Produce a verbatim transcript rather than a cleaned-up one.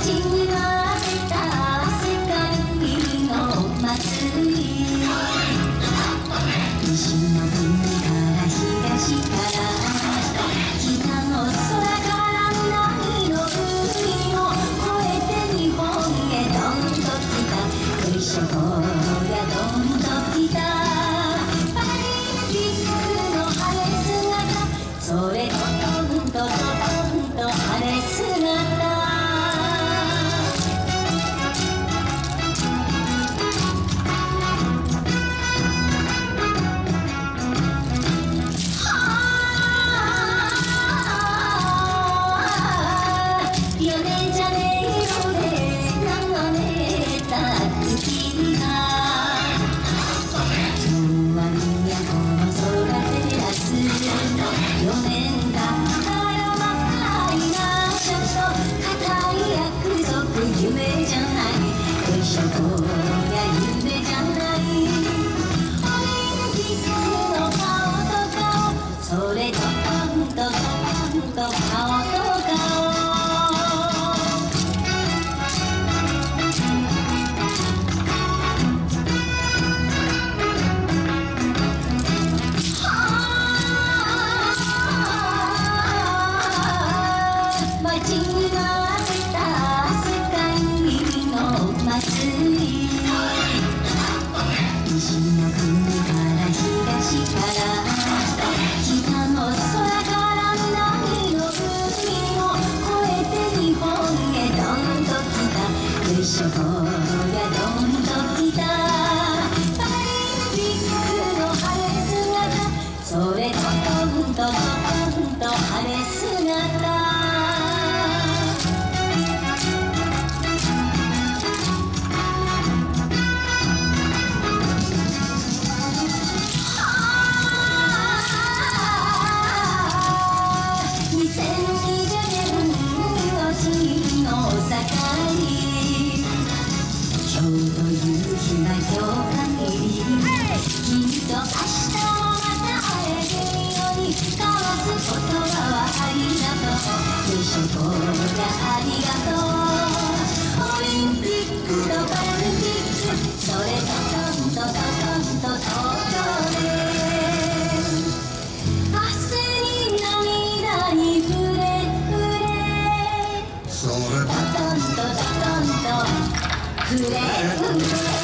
ちには出た世界の祭り、西の国から東から北の空から南の海を越えて日本へどんと来た、よいしょこりゃどんと来た、パラリンピックの晴れ姿、それととんとととんと晴れ姿、夢じゃない、よいしょこりゃ夢じゃない、オリンピックの顔と顔、それとトンとトンと顔と顔、街には出た世界の祭り、西の国から東から北の空から南の海を越えて日本へどんと来た、よいしょこりゃどんと来た、パラリンピックの晴れ姿、それととんとととんと晴れ姿、今日という日は今日限り、きっと明日もまた会えるように、交わす言葉はありがとう、よいしょこりゃありがとう、オリンピックとパラリンピック、それととんとととんと東京で汗に涙に触れ触れ、それととんとととんと触れ触れ。